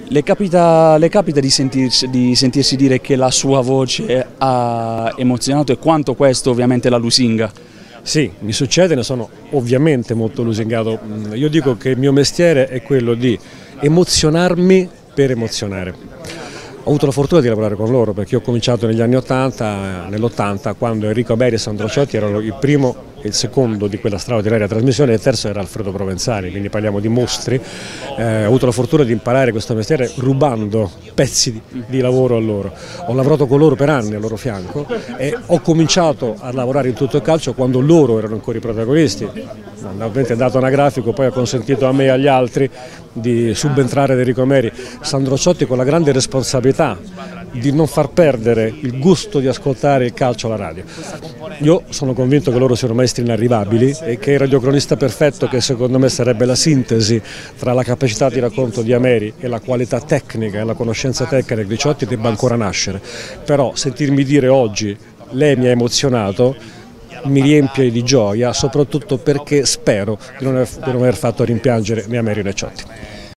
Le capita di sentirsi dire che la sua voce ha emozionato e quanto questo ovviamente la lusinga? Sì, mi succede, ne sono ovviamente molto lusingato. Io dico che il mio mestiere è quello di emozionarmi per emozionare. Ho avuto la fortuna di lavorare con loro perché ho cominciato negli anni 80, nell'80, quando Enrico Beri e Sandro Ciotti erano il primo e il secondo di quella straordinaria trasmissione, e il terzo era Alfredo Provenzali, quindi parliamo di mostri. Ho avuto la fortuna di imparare questo mestiere rubando pezzi di lavoro a loro. Ho lavorato con loro per anni al loro fianco e ho cominciato a lavorare in tutto il calcio quando loro erano ancora i protagonisti. Ovviamente dato anagrafico poi ha consentito a me e agli altri di subentrare ad Enrico Beri. Sandro Ciotti con la grande responsabilità di non far perdere il gusto di ascoltare il calcio alla radio. Io sono convinto che loro siano maestri inarrivabili e che il radiocronista perfetto, che secondo me sarebbe la sintesi tra la capacità di racconto di Ameri e la qualità tecnica e la conoscenza tecnica di Ciotti, debba ancora nascere. Però sentirmi dire oggi lei mi ha emozionato mi riempie di gioia, soprattutto perché spero di non aver fatto rimpiangere né Ameri né Ciotti.